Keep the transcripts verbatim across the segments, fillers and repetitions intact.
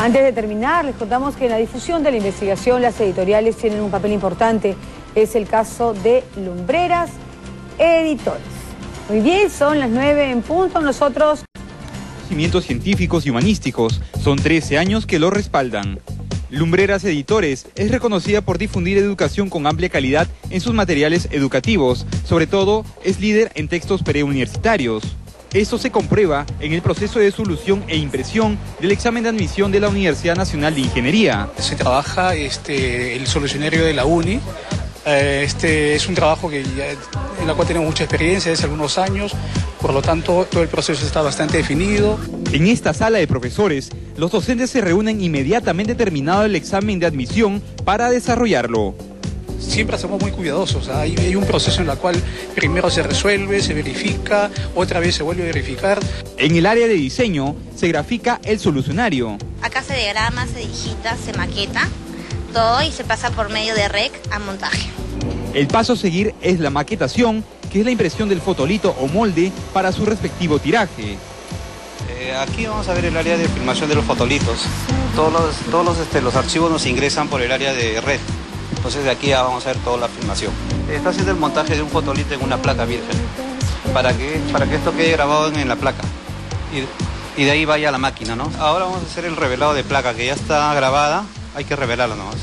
Antes de terminar, les contamos que en la difusión de la investigación las editoriales tienen un papel importante. Es el caso de Lumbreras Editores. Muy bien, son las nueve en punto. Nosotros... Conocimientos científicos y humanísticos. Son trece años que lo respaldan. Lumbreras Editores es reconocida por difundir educación con amplia calidad en sus materiales educativos. Sobre todo, es líder en textos preuniversitarios. Esto se comprueba en el proceso de solución e impresión del examen de admisión de la Universidad Nacional de Ingeniería. Se trabaja este, el solucionario de la UNI. Este es un trabajo que ya, en el cual tenemos mucha experiencia desde algunos años, por lo tanto todo el proceso está bastante definido. En esta sala de profesores, los docentes se reúnen inmediatamente terminado el examen de admisión para desarrollarlo. Siempre somos muy cuidadosos, hay, hay un proceso en el cual primero se resuelve, se verifica, otra vez se vuelve a verificar. En el área de diseño se grafica el solucionario. Acá se diagrama, se digita, se maqueta todo y se pasa por medio de rec a montaje. El paso a seguir es la maquetación, que es la impresión del fotolito o molde para su respectivo tiraje. Eh, aquí vamos a ver el área de filmación de los fotolitos. Todos los, todos los, este, los archivos nos ingresan por el área de red. Entonces de aquí ya vamos a ver toda la filmación. Está haciendo el montaje de un fotolito en una placa virgen, para que, para que esto quede grabado en, en la placa y, y de ahí vaya a la máquina, ¿no? Ahora vamos a hacer el revelado de placa, que ya está grabada, hay que revelarla nomás.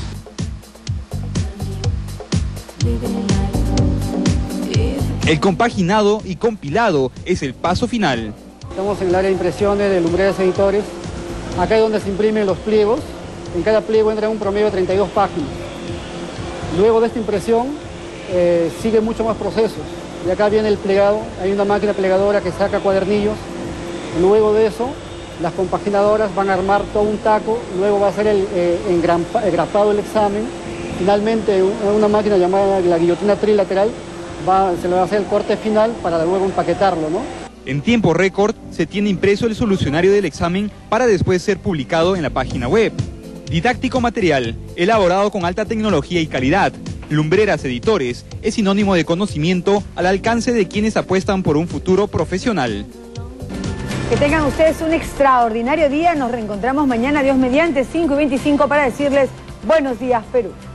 El compaginado y compilado es el paso final. Estamos en el área de impresiones de Lumbreras Editores. Acá es donde se imprimen los pliegos. En cada pliego entra un promedio de treinta y dos páginas. Luego de esta impresión eh, sigue mucho más procesos. Y acá viene el plegado, hay una máquina plegadora que saca cuadernillos. Luego de eso, las compaginadoras van a armar todo un taco, luego va a ser el, eh, engrampa, engrapado el examen. Finalmente, una máquina llamada la guillotina trilateral, va, se le va a hacer el corte final para luego empaquetarlo, ¿no? En tiempo récord se tiene impreso el solucionario del examen para después ser publicado en la página web. Didáctico material, elaborado con alta tecnología y calidad. Lumbreras Editores es sinónimo de conocimiento al alcance de quienes apuestan por un futuro profesional. Que tengan ustedes un extraordinario día. Nos reencontramos mañana, Dios mediante, cinco y veinticinco, para decirles buenos días, Perú.